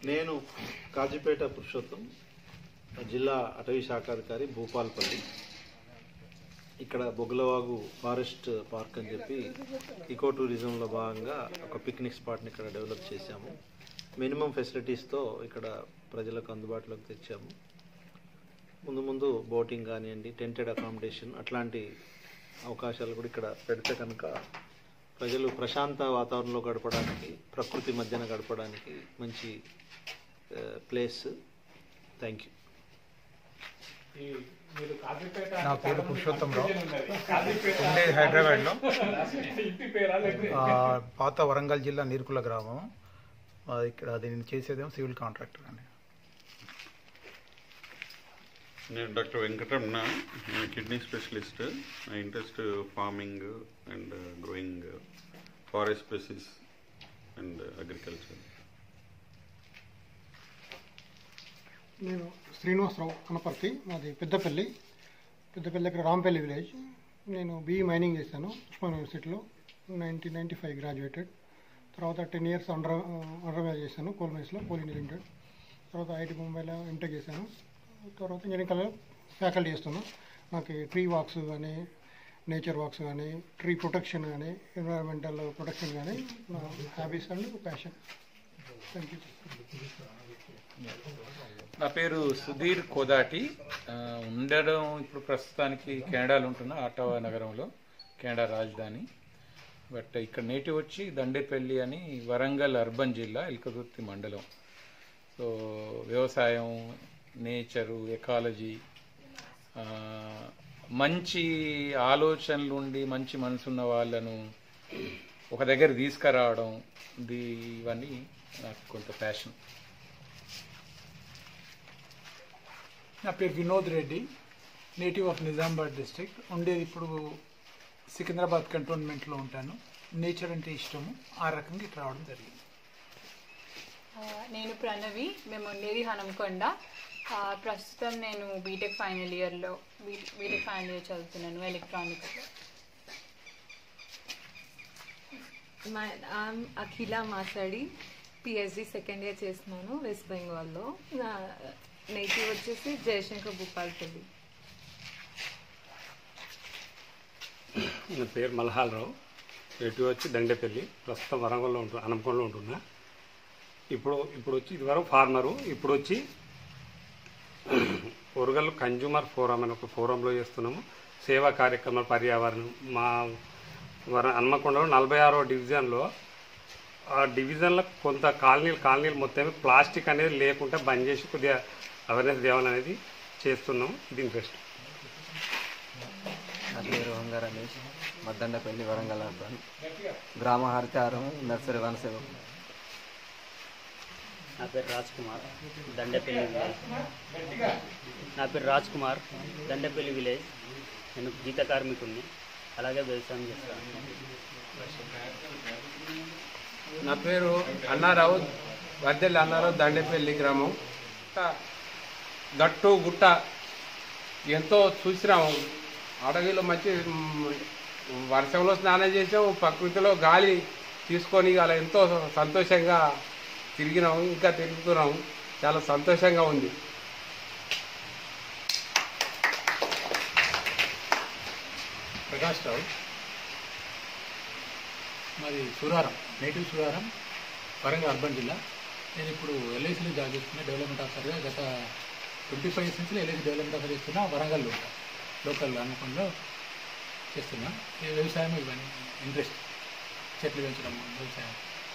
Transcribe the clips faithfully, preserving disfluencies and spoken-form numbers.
నేను కాజీపేట పురుషోత్తం, జిల్లా అటవీ శాఖాధికారి, భూపాల్పల్లి. ఇక్కడ బొగ్గులవాగు ఫారెస్ట్ పార్క్ అని చెప్పి ఈకో టూరిజంలో భాగంగా ఒక పిక్నిక్ స్పాట్ని ఇక్కడ డెవలప్ చేశాము. మినిమం ఫెసిలిటీస్తో ఇక్కడ ప్రజలకు అందుబాటులోకి తెచ్చాము. ముందు ముందు బోటింగ్ కానివ్వండి, టెంటెడ్ అకామిడేషన్ అట్లాంటి అవకాశాలు కూడా ఇక్కడ పెడితే కనుక ప్రజలు ప్రశాంత వాతావరణంలో గడపడానికి, ప్రకృతి మధ్యన గడపడానికి మంచి ప్లేస్. Thank you. నా పేరు పురుషోత్తంరావు, ఉండేది హైదరాబాద్లో, పాత వరంగల్ జిల్లా నీర్కుల గ్రామం. ఇక్కడ దీన్ని చేసేదేమో సివిల్ కాంట్రాక్టర్ అండి. నేను డాక్టర్ వెంకటరమణ, కిడ్నీ స్పెషలిస్ట్. నా interest farming and growing forest species and agriculture. నేను శ్రీనివాసరావు కనపర్తి, మాది పెద్దపల్లి పెద్దపల్లి దగ్గర రాంపల్లి విలేజ్. నేను బీఈ మైనింగ్ చేశాను ఉస్మాన్ యూనివర్సిటీలో. Nineteen ninety five graduated. తర్వాత టెన్ ఇయర్స్ అండర్ అండర్వేర్ చేశాను కోల్ మైన్స్లో, కోల్ ఇండియా లిమిటెడ్. తర్వాత ఐటీ ముంబైలో ఎంటెక్ చేశాను. తర్వాత ఇంజనీరింగ్ కాలేజ్లో ఫ్యాకల్టీ చేస్తున్నాను. నాకు ట్రీ వాక్స్ కానీ, నేచర్ వాక్స్ కానీ, ట్రీ ప్రొటెక్షన్ కానీ, ఎన్విరాన్మెంటల్ ప్రొటెక్షన్ కానీ నా hobbies and passion. Thank you. నా పేరు సుధీర్ కోదాటి. ఉండడం ఇప్పుడు ప్రస్తుతానికి కెనడాలో ఉంటున్నా, ఆటవా నగరంలో, కెనడా రాజధాని. బట్ ఇక్కడ నేటివ్ వచ్చి దండేపల్లి అని వరంగల్ అర్బన్ జిల్లా, ఎల్కదుర్తి మండలం. సో వ్యవసాయం, నేచరు, ఎకాలజీ, మంచి ఆలోచనలు ఉండి మంచి మనసున్న వాళ్ళను ఒక దగ్గర తీసుకురావడం, ఇది ఇవన్నీ నాకు కొంత ప్యాషన్. నా పేరు Vinod Reddy, native of Nizamabad district. ఉండేది ఇప్పుడు సికింద్రాబాద్ కంటోన్మెంట్లో ఉంటాను. నేచర్ అంటే ఇష్టము, ఆ రకంగా ఇట్లా రావడం జరిగింది. నేను ప్రణవి, మేము ఉండేది హనంకొండ. ప్రస్తుతం నేను బీటెక్ ఫైనల్ ఇయర్లో బీటెక్ ఫైనల్ ఇయర్ చదువుతున్నాను ఎలక్ట్రానిక్స్లో. అఖిల మాట్లాడి పిహెచ్డి సెకండ్ ఇయర్ చేస్తున్నాను వెస్ట్ బెంగాల్లో. నా నేటివ్ వచ్చేసి జయశంకర్ భూపాల్పల్లి. నా పేరు మల్హాలరావు, నేటివ్ వచ్చి దండేపల్లి, ప్రస్తుతం వరంగల్లో ఉంటు హనంకొండలో ఉంటున్నా. ఇప్పుడు ఇప్పుడు వచ్చి ఇదివరకు ఫార్మరు, ఇప్పుడు వచ్చి ఒరుగల్ కన్జ్యూమర్ ఫోరం అని ఒక ఫోరంలో చేస్తున్నాము సేవా కార్యక్రమాలు, పర్యావరణం. మా వర హన్మకొండలో నలభై ఆరో డివిజన్లో, ఆ డివిజన్లో కొంత కాలనీలు కాలనీలు మొత్తం ప్లాస్టిక్ అనేది లేకుండా బంద్ చేసి కొద్దిగా అవేర్నెస్ దేవాలనేది చేస్తున్నాం. ఇది ఇంట్రెస్ట్. నా పేరు వంగ రమేష్, మద్దండపల్లి, వరంగల్ అర్బన్, గ్రామ హరితారం నర్సరీ వనసేవకు. నా పేరు రాజ్ కుమార్, దండేపల్లి విలేజ్. నా పేరు రాజ్ కుమార్, దండేపల్లి విలేజ్. నేను గీత కార్మికుడిని, అలాగే వ్యవసాయం చేస్తాను. నా పేరు అన్నారావు, వర్దెల్లి అన్నారావు, దండేపల్లి గ్రామం. గట్టు గుట్ట ఎంతో చూసినాము. అడవిలో మంచి వర్షంలో స్నానం చేసాము, ప్రకృతిలో గాలి తీసుకొని అలా ఎంతో సంతోషంగా తిరిగినాము, ఇంకా తిరుగుతున్నాము. చాలా సంతోషంగా ఉంది. ప్రకాష్ రావు, మాది సూరారం, నేటివ్ సూరారం, వరంగల్ అర్బన్ జిల్లా. నేను ఇప్పుడు ఎల్ఐసిలో జాబ్ చేస్తున్నా, డెవలప్మెంట్ ఆఫీసర్గా. గత ట్వంటీ ఫైవ్ ఇయర్స్ నుంచి ఎల్ఐసి డెవలప్మెంట్ ఆఫీసర్ చేస్తున్నా, వరంగల్లో ఉంటా, లోకల్ హన్మకొండలో చేస్తున్నా. ఈ వ్యవసాయం ఇవన్నీ ఇంట్రెస్ట్, చెట్లు పెంచడం, వ్యవసాయం.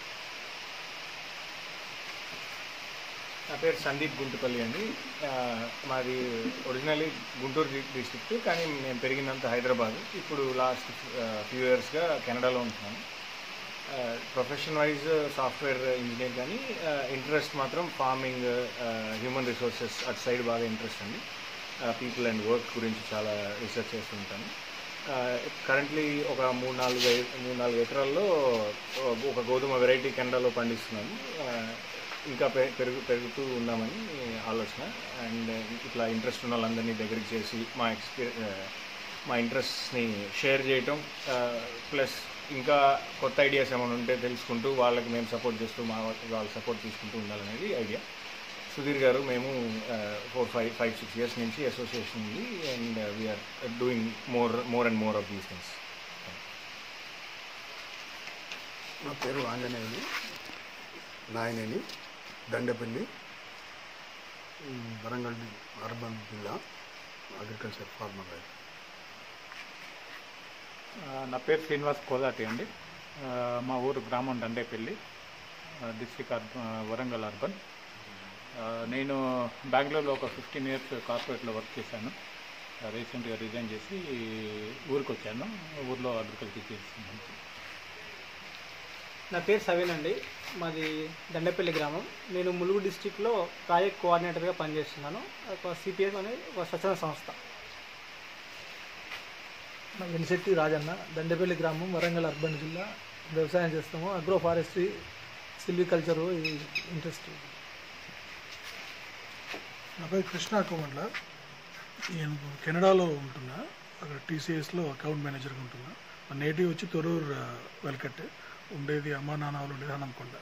నా పేరు సందీప్ గుంటుపల్లి అండి. మాది ఒరిజినల్లీ గుంటూరు డిస్ట్రిక్ట్, కానీ నేను పెరిగినంత హైదరాబాద్. ఇప్పుడు లాస్ట్ ఫ్యూ ఇయర్స్గా కెనడాలో ఉంటున్నాను. ప్రొఫెషన్ వైజ్ సాఫ్ట్వేర్ ఇంజనీర్, కానీ ఇంట్రెస్ట్ మాత్రం ఫార్మింగ్, హ్యూమన్ రిసోర్సెస్ అటు సైడ్ బాగా ఇంట్రెస్ట్ అండి. పీపుల్ అండ్ వర్క్ గురించి చాలా రీసెర్చ్ చేస్తుంటాను. కరెంట్లీ ఒక మూడు నాలుగు మూడు నాలుగు ఎకరాల్లో ఒక గోధుమ వెరైటీ కెనడాలో పండిస్తున్నాను. ఇంకా పెరుగు పెరుగుతూ ఉన్నామని ఆలోచన. అండ్ ఇట్లా ఇంట్రెస్ట్ ఉన్న వాళ్ళందరినీ దగ్గరికి చేసి మా ఎక్స్పీరియన్స్ మా ఇంట్రెస్ట్ని షేర్ చేయటం, ప్లస్ ఇంకా కొత్త ఐడియాస్ ఏమైనా ఉంటే తెలుసుకుంటూ వాళ్ళకి మేము సపోర్ట్ చేస్తూ మా వాళ్ళ సపోర్ట్ తీసుకుంటూ ఉండాలనేది ఐడియా. సుధీర్ గారు మేము four five five six years నుంచి అసోసియేషన్ ఉంది and we're doing more more and more of these things. నా పేరు ఆంజనేయులు, నాయనేని, దండపల్లి, వరంగల్ అర్బన్ జిల్లా, అగ్రికల్చర్ ఫార్మర్. నా పేరు శ్రీనివాస్ కోదాటి అండి. మా ఊరు గ్రామం Dandepalli, district urban Warangal urban. నేను బెంగళూరులో ఒక ఫిఫ్టీన్ ఇయర్స్ కార్పొరేట్లో వర్క్ చేశాను. రీసెంట్గా రిజైన్ చేసి ఊరికి వచ్చాను. ఊర్లో అగ్రికల్చర్ చేస్తున్నాను. నా పేరు సవీన్ అండి, మాది దండపల్లి గ్రామం. నేను ములుగు డిస్టిక్లో ప్రాజెక్ట్ కోఆర్డినేటర్గా పనిచేస్తున్నాను. ఒక సిపిఎస్ అనేది ఒక స్వచ్ఛంద సంస్థ. నా వెనిశెట్టి రాజన్న, దండపల్లి గ్రామం, వరంగల్ అర్బన్ జిల్లా. వ్యవసాయం చేస్తాము. Agro forestry, silviculture interest. నా పేరు కృష్ణ కోమండ్ల, నేను కెనడాలో ఉంటున్నా. అక్కడ టీసీఎస్లో అకౌంట్ మేనేజర్గా ఉంటున్నా. మా నేటివ్ వచ్చి తొరూరు వెల్కట్, ఉండేది అమ్మా నాన్న వాళ్ళు ఉండేది హనంకొండ.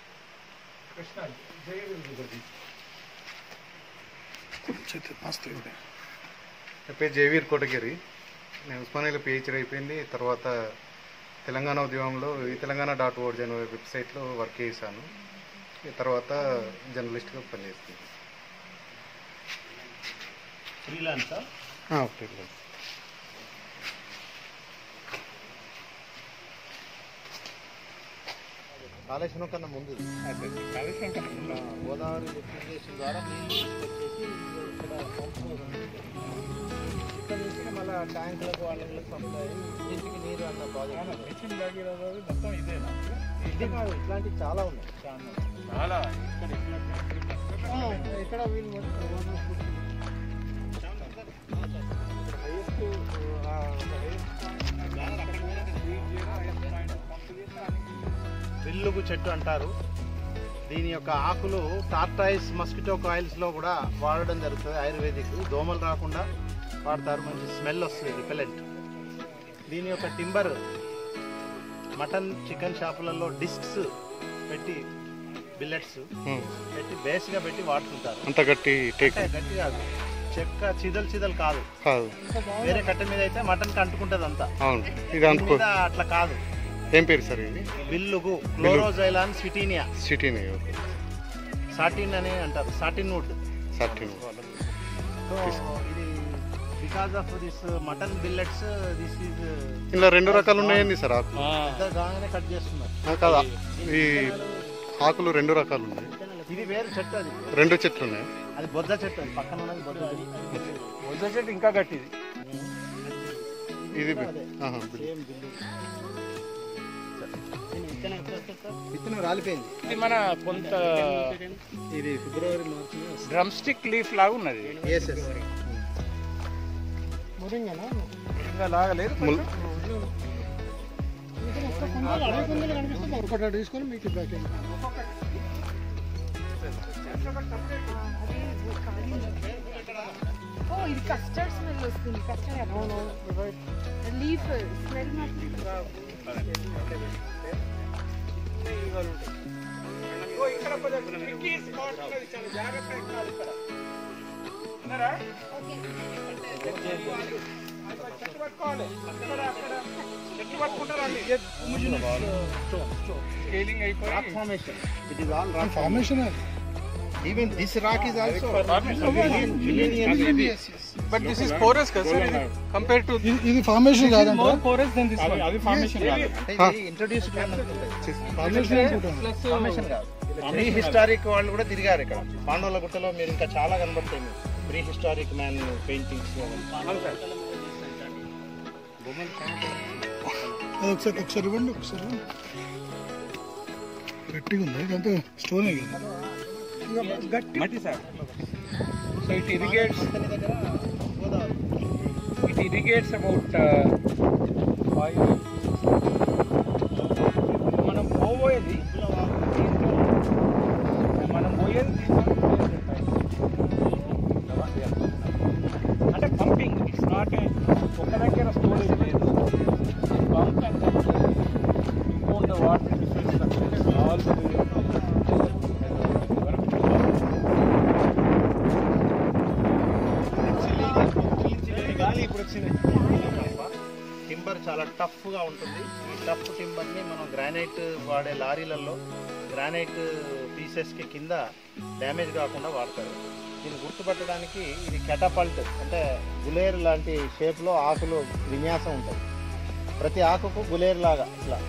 నా పేరు జయవీర్ కోటగిరి. నేను ఉస్మానియాలో పిహెచ్డీ అయిపోయింది. తర్వాత తెలంగాణ ఉద్యమంలో ఈ తెలంగాణ డాట్ ఓర్గ్ అనే వెబ్సైట్లో వర్క్ చేశాను. తర్వాత జర్నలిస్ట్గా పనిచేస్తాను. ఫ్రీలాన్సా? ఫ్రీలాన్స్. కాళేశ్వరం కన్నా ముందు కాళేశ్వరం కన్నా ముందు గోదావరి లిఫ్టిగేషన్ ద్వారా నీళ్ళు తీసుకొచ్చేసి ఇక్కడ ఇక్కడ నుంచి మళ్ళీ ట్యాంకులకు వాళ్ళకి సప్లై ఇంటికి నీరు అన్న ప్రాజెక్ట్ మొత్తం ఇదేనా? ఇదే కాదు, ఇట్లాంటివి చాలా ఉన్నాయి. చాలా ఇక్కడ వీళ్ళు విల్లుగు చెట్టు అంటారు. దీని యొక్క ఆకులు టార్టాయిస్ మస్కిటో కాయిల్స్లో కూడా వాడడం జరుగుతుంది. ఆయుర్వేదిక్, దోమలు రాకుండా వాడతారు. మంచి స్మెల్ వస్తుంది, రిపెలెంట్. దీని యొక్క టింబర్ మటన్ చికెన్ షాపులలో డిస్క్స్ పెట్టి బిల్లెట్స్ పెట్టి బేస్గా పెట్టి వాడుతుంటారు. అంత గట్టి గట్టి కాదు, చెక్క చిదలు చిదలు కాదు. వేరే కట్టె మీద అయితే మటన్కి అంటుకుంటుంది అంతా. అవును, ఇది అట్లా కాదు. ఏం పేరు సార్ ఇది? బిల్లుగు, క్లోరోజైలాన్ స్విటీనియా. స్విటీనియా, ఓకే. సాటిన్ అని అంటారు, సాటిన్ వుడ్. సాటిన్ సో ఇది because of this mutton billets this is. ఇలా రెండు రకాలు ఉన్నాయండి సార్ ఆకు? పెద్దగానే కట్ చేస్తున్నారు కదా. ఈ ఆకులు రెండు రకాలు ఉన్నాయి. ఇది వేరు చెట్టు, అది రెండు చెట్లు ఉన్నాయి. అది బొజ్జ చెట్టు, అది పక్కన ఉన్నది బొజ్జ చెట్టు. బొజ్జ చెట్టు ఇంకా గట్టిది. ఇది విత్తనం రాలిపోయింది. ఇది మన కొంత ఇది February March drumstick leaf లాగా ఉన్నది. లాగలేదు ఒకటి తీసుకొని మీకు బ్యాక్ ఓ ఇది కస్టర్డ్ స్మెల్ వస్తుంది. కస్టర్డ్ లీఫ్ స్మెల్ ఇక్కడ కొంచెం ట్రిక్కీ స్పాట్ ఉన్నది, చాలా జాగ్రత్తగా ఎక్కాలి ఇక్కడ. ఉన్నారా? చెట్టు పట్టుకోవాలి. అక్కడ అక్కడ చెట్టు పట్టుకుంటారండి. స్కేలింగ్ అయిపోయి rock formation. It is all rock formation. Even this rock is also but this is porous ka sir, compared to ఇది ఫార్మేషన్ కాదండి. more porous than this one. అది ఫార్మేషన్ కాదు, అంటే ఇంట్రొడ్యూస్డ్ ఫార్మేషన్ కాదు. ప్రీ హిస్టారిక్ వాళ్ళు కూడా తిరిగారు ఇక్కడ. పాండవుల గుట్టలో మీరు ఇంకా చాలా కనబడతాయి. Prehistoric man paintings. ఒకసారి ఒకసారి ఇవ్వండి, ఒకసారి గట్టిగా ఉంది. ఇదంతా స్టోనే కదా. మట్టి sir. So it irrigates it irrigates about మనం పోయేది మనం పోయేది అంటే పంపింగ్. ఇట్స్ నాట్ ఒక దగ్గర స్టోరేజ్ లేదు. పంప్ చాలా టఫ్గా ఉంటుంది. ఈ టఫ్ టింబర్ని మనం గ్రానైట్ వాడే లారీలలో గ్రానైట్ పీసెస్కి కింద డ్యామేజ్ కాకుండా వాడతారు. దీన్ని గుర్తుపట్టడానికి ఇది కెటపల్ట్ అంటే గులేరు లాంటి షేప్లో ఆకులు విన్యాసం ఉంటుంది. ప్రతి ఆకుకు గులేరు లాగా ఇట్లా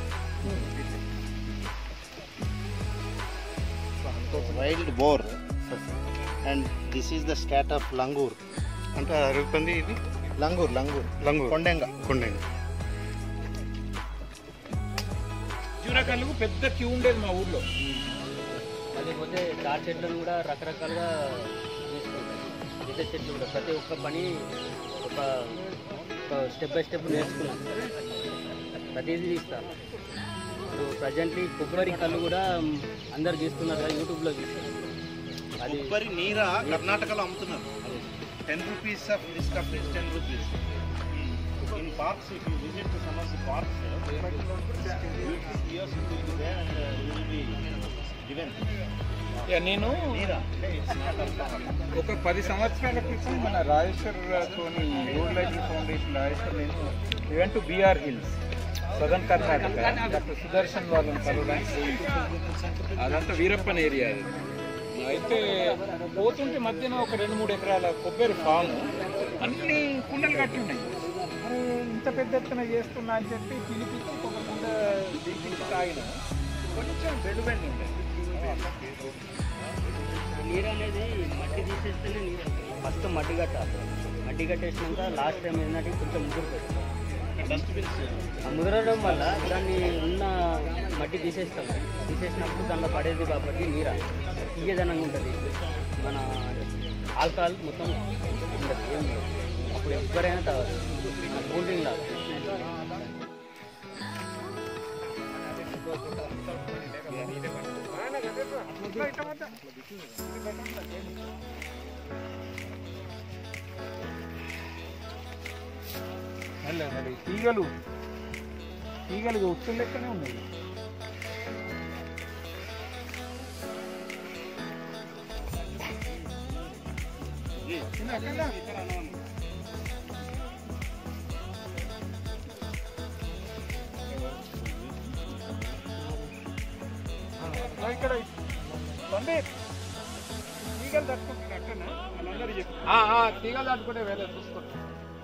wild boar and this is the scat of langur అంటే అరుగుతుంది ఇది లంగూర్ లంగూర్ లంగూర్ కొండెంగ కొండెంగ చూరకల్లుకు పెద్ద క్యూ ఉండేది మా ఊర్లో. అదేపోతే దాడి చెట్లను కూడా రకరకాలుగా తీసుకుంటాం. ఈత చెట్లు కూడా ప్రతి ఒక్క పని ఒక స్టెప్ బై స్టెప్ నేర్చుకున్నాను. ప్రతిదీ తీస్తాను. ఇప్పుడు ప్రజెంట్లీ కొబ్బరి కళ్ళు కూడా అందరు తీస్తున్నారు కదా, యూట్యూబ్లో తీస్తారు. అది కొబ్బరి నీర కర్ణాటకలో అమ్ముతున్నారు. Ten rupees of this cup is ten rupees. In parks if you visit some of the parks years will be there and will be given. నేను ఒక పది సంవత్సరాల క్రితం మన రాజేశ్వర్తోని రోడ్ లైఫ్ ఫౌండేషన్ రాజేశ్వర్ నేను event to BR hills southern Karnataka doctor Sudarshan వాళ్ళని కలవడానికి. అదంతా వీరప్పన్ ఏరియా. అది అయితే పోతుంటే మధ్యన ఒక రెండు మూడు ఎకరాల కొబ్బరి ఫామ్ అన్ని కుండలు కట్టి ఉన్నాయి. మరి ఇంత పెద్ద ఎత్తున చేస్తున్నా అని చెప్పి పిలిపించి ఒక కుండ దిగించి తాగిన కొంచెం బెండు బెండు ఉండేది. నీరు అనేది మట్టి తీసేస్తేనే నీరు ఫస్ట్ మట్టి కట్టాలి. మట్టి కట్టేసినాక లాస్ట్ టైం ఏంటంటే కొంచెం ముదురు పెడతాం. ఆ ముదరడం వల్ల దాన్ని ఉన్న మట్టి తీసేస్తాం. తీసేసినప్పుడు దాంట్లో పడేది కాబట్టి నీర తీయదనంగా ఉంటుంది. మన ఆల్కహాల్ మొత్తం ఉండదు, ఏం లేదు. అప్పుడు ఎవరైనా తాగదు. కూల్ డ్రింక్ లాగా. మరి తీగలు తీగలు ఉత్తుల లెక్కనే ఉన్నాయి. ఇక్కడ సందీప్ తీగలు తట్టుకుంటున్నా అట్టనా వాళ్ళందరూ చెప్పి తీగలు తట్టుకుంటే వేరే చూసుకుంటా.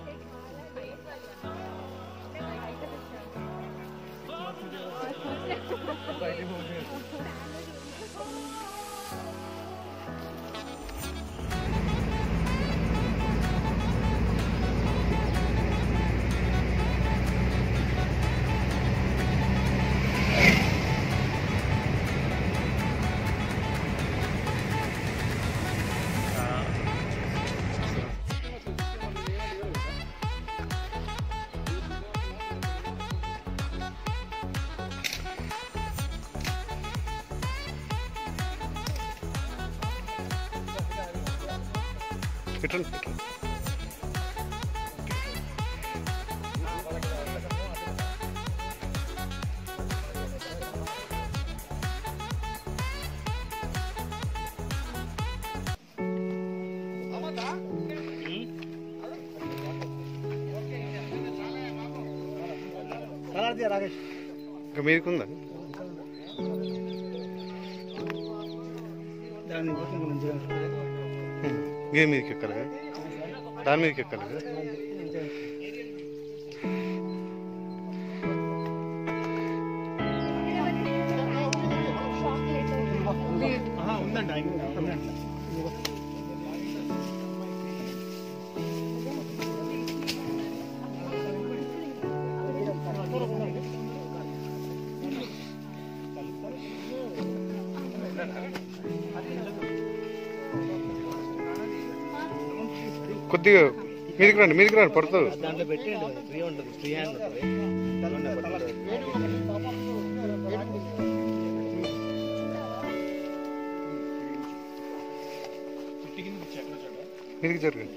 పెట్టండి పెట్టండి. రాకేష్ ఇంకా మీకుందా? దాన్ని మంచిగా గే మీదకి ఎక్కాలి కదా, దాని మీదకి ఎక్కాలి కదా. ఉందండి. కొద్దిగా మీదికి రండి, మీదికి రండి, పడుతుంది. దాంట్లో పెట్టేయండి, ఫ్రీ ఉంటుంది, ఫ్రీ హ్యాండ్ ఉంటుంది. మీదికి జరగండి.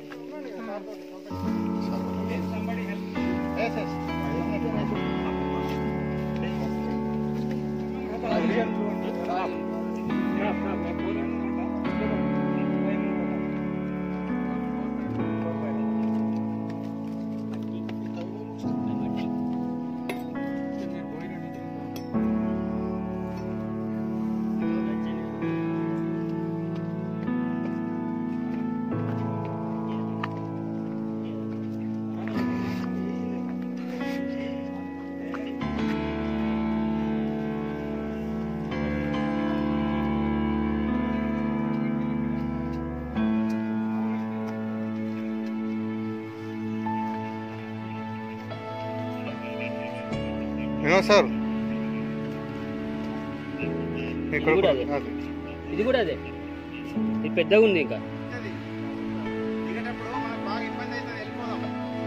సార్ ఇది కూడా అదే ఇది కూడా అదే ఇది పెద్దగా ఉంది ఇంకా దిగేటప్పుడు మనకు బాగా ఇబ్బంది అవుతుంది, వెళ్ళిపోదాం.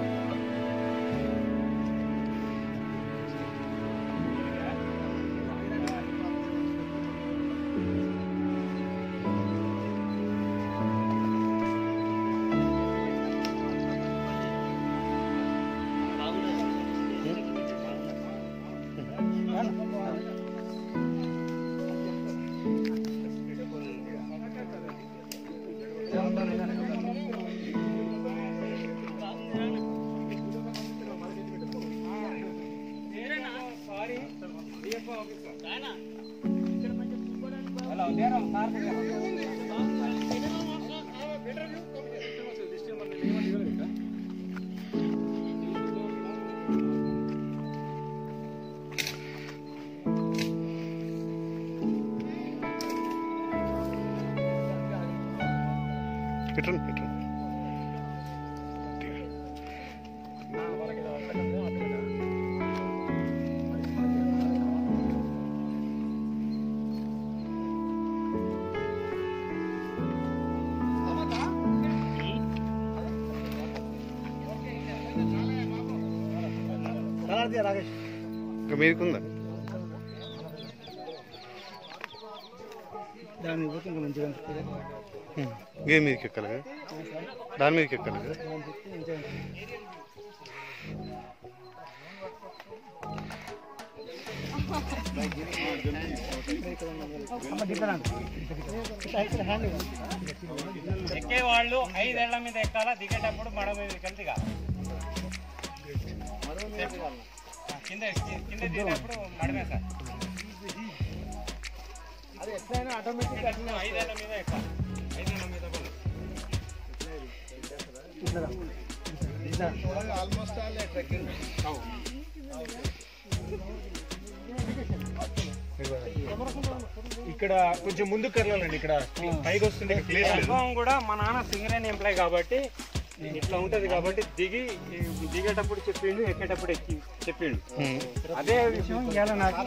ఇట్రండి ఇట్రండి ఇంకా మీకుందా దాని పోతే ఇంకా మంచిగా అనిపిస్తుంది. ఇంకే మీదకి ఎక్కాలి కదా, దాని మీదకి ఎక్కాలి కదా. ఎక్కే వాళ్ళు ఐదేళ్ల మీద ఎక్కాలా, దిగేటప్పుడు మడ మీద కలిసిగా కింద కింద దిగేటప్పుడు మడమే సార్. అది ఎట్లయినా ఆటోమేటిక్ ఐదేళ్ల మీద ఎక్కాలి, ఐదేళ్ల మీద ఆల్మోస్ట్ ఆల్ ట్రెక్కింగ్. ఇక్కడ కొంచెం ముందుకు కదలాలండి, ఇక్కడ పైకి వస్తుండే అనుభవం కూడా మా నాన్న సింగరేణి ఎంప్లాయ్ కాబట్టి ఇట్లా ఉంటది కాబట్టి దిగి దిగేటప్పుడు చెప్పిండు, ఎక్కేటప్పుడు ఎక్కి చెప్పిండు. అదే విషయం ఇవాళ నాకు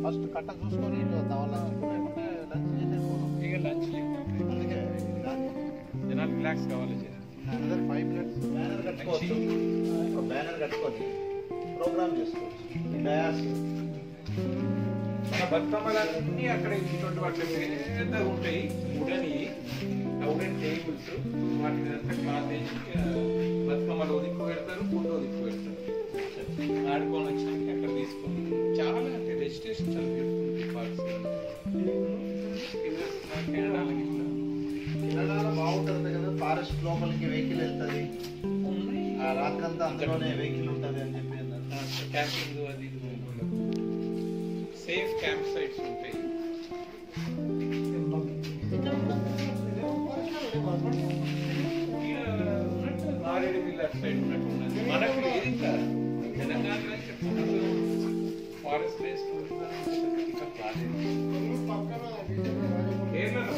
ఫస్ట్ కట్ట చూసుకొని ఇటు వద్దాం లంచ్ లంచ్ చేసేసుకోవడం ఇక లంచ్ అందుకే జనాలు రిలాక్స్ కావాలి అనదర్ ఫైవ్ మినిట్స్ బ్యానర్ కట్టుకోవచ్చు ఒక బ్యానర్ కట్టుకొని ప్రోగ్రామ్ చేసుకోవచ్చు డయాస్ మన బతుకమ్మలన్నీ అక్కడ ఇటువంటి వాటి పెద్దగా ఉంటాయి ఉడని ఉడని టేబుల్స్ వాటి మీద క్లాత్ వేసి బతుకమ్మలు ఒదిక్కు పెడతారు గుండు ఒదిక్కు పెడతారు ఆడుకొని వచ్చాక అక్కడ తీసుకొని చాలా అంటే డెస్టినేషన్ చాలా బ్యూటిఫుల్ పార్క్స్ కెనడాలో బాగుంటుంది కదా ఫారెస్ట్ లోపలికి వెహికల్ వెళ్తుంది ఆ రాత్రంతా అందులోనే వెహికల్ ఉంటుంది అని చెప్పి క్యాంపింగ్ అది సేఫ్ క్యాంప్ సైట్స్ ఉంటాయి మారేడు మిల్లర్ సైడ్ ఉన్నట్టు ఉన్నది మనకు ఏది కాదు తెలంగాణలో ఫారెస్ట్ ప్లేస్ కేరళలో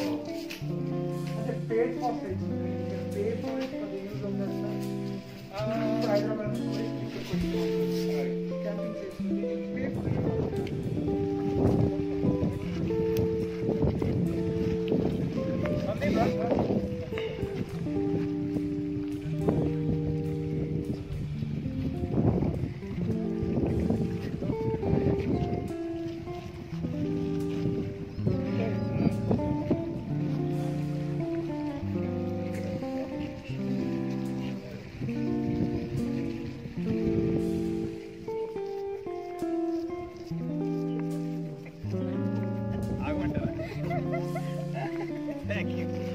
Thank you.